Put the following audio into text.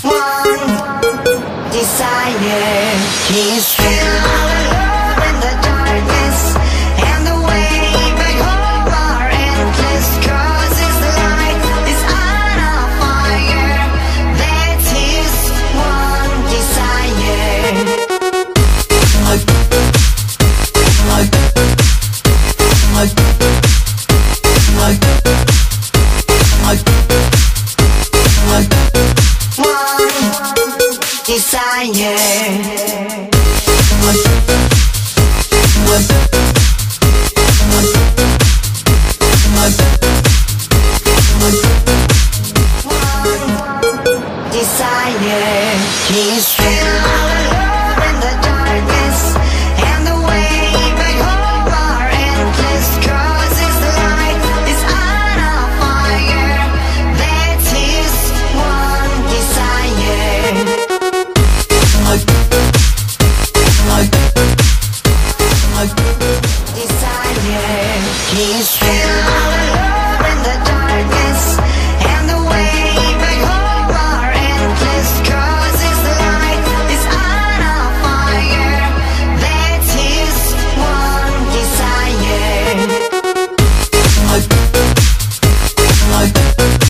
one desire. He's still all alone in the darkness, and the way back home are endless. 'Cause his light is on a fire. That's his one desire. Desire. He's still all alone in the darkness, and the way back home are endless. 'Cause his light is on a fire. That's his one desire. Desire. He's